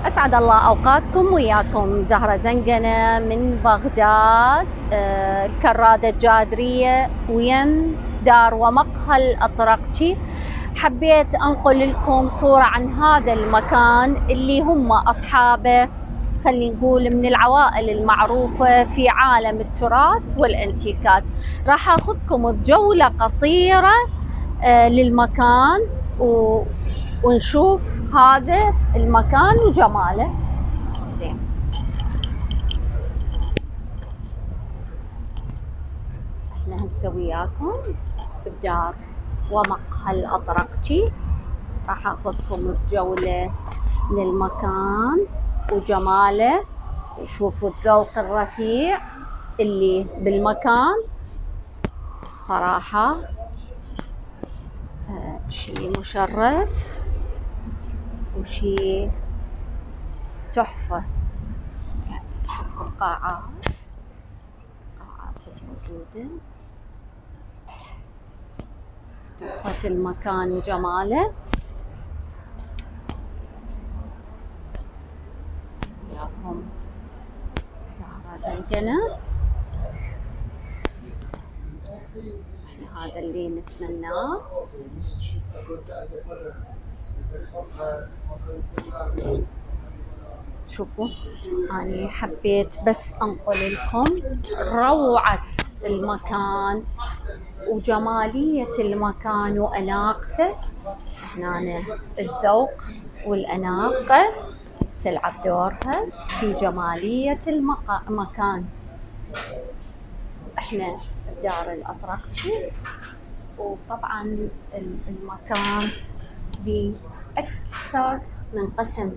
أسعد الله أوقاتكم. وياكم زهرة زنقنة من بغداد، الكرادة الجادرية وين دار ومقهى الأطرقشي. حبيت أنقل لكم صورة عن هذا المكان اللي هم أصحابه، خلينا نقول من العوائل المعروفة في عالم التراث والانتيكات. راح أخذكم بجولة قصيرة للمكان ونشوف هذا المكان وجماله. زين، احنا هسه وياكم بدار ومقهى الأطرقشي. راح اخذكم بجولة للمكان وجماله، وشوفوا الذوق الرفيع اللي بالمكان. صراحة شيء مشرف وشيء تحفة. شوفوا القاعات الموجودة، تحفة المكان وجماله. وياكم زهرة زنقنة. هذا اللي نتمناه. شوفوا، أنا حبيت بس أنقل لكم روعة المكان وجمالية المكان وأناقته. هنا الذوق والأناقة تلعب دورها في جمالية المكان. احنا بدار الأطرقشي، وطبعا المكان بأكثر من قسم،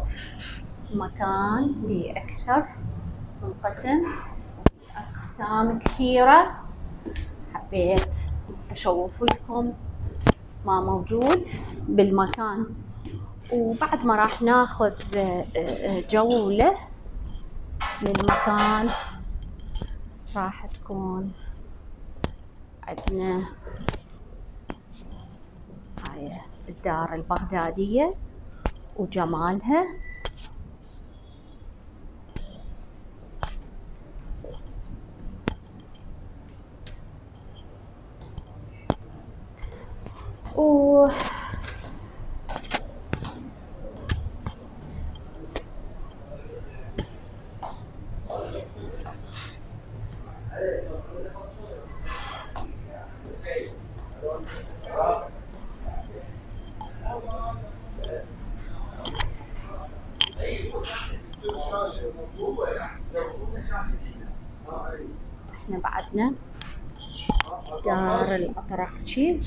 مكان بأكثر من قسم، أقسام كثيرة. حبيت أشوف لكم ما موجود بالمكان. وبعد ما راح ناخذ جولة للمكان، راح تكون عندنا هاي الدار البغدادية وجمالها. احنا بعدنا دار الأطرقشي.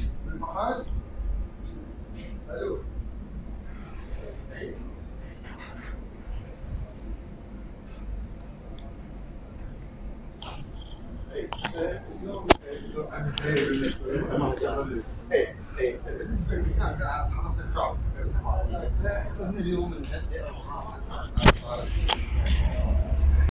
بالنسبه للميزان حركه الكعب اليوم